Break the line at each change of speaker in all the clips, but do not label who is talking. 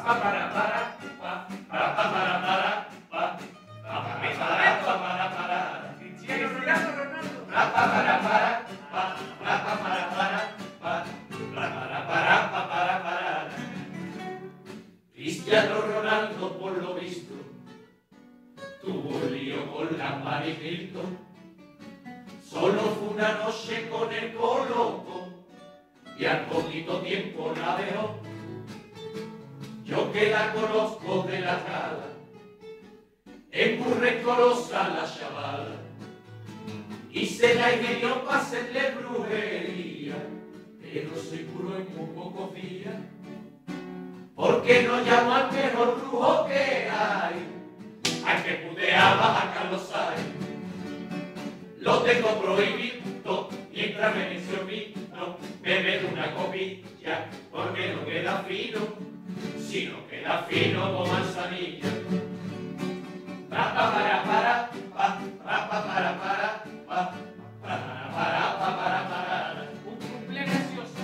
Cristiano Ronaldo, por lo visto, tuvo un lío con la Paris Hilton. Solo fue una noche con el Coloco y al poquito tiempo la dejó. Yo que la conozco de la cara, es muy rencorosa la chavala, y se la ingenió para hacerle brujería, pero se curó en muy pocos días, porque no llamó al mejor brujo que hay, al que puteaba a Carlos Sainz. Lo tengo prohibido mientras me menciono beber una copilla, porque no queda fino, si no queda fino como manzanilla.
Un cumple gracioso.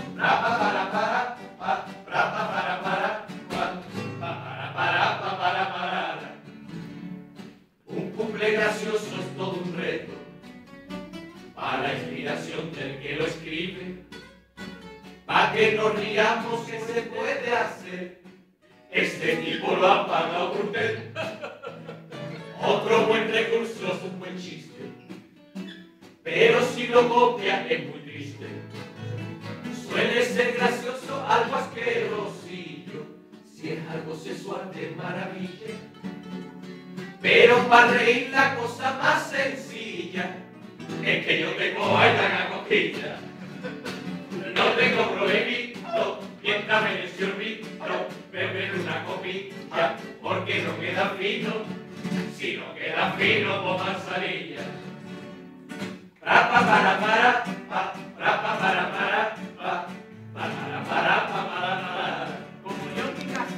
Un cumple gracioso es todo un reto para la inspiración del que lo escribe, para que nos riamos que se puede hacer. Este tipo lo ha pagado por usted. Otro buen recurso es un buen chiste, pero si lo copia es muy triste. Suele ser gracioso, algo asquerosillo, si es algo sexual de maravilla. Pero para reír la cosa más sencilla es que yo tengo baila en la costilla. No tengo prohibido mientras me lesiono beber una copilla, porque no queda fino, si no queda fino como manzanilla. Para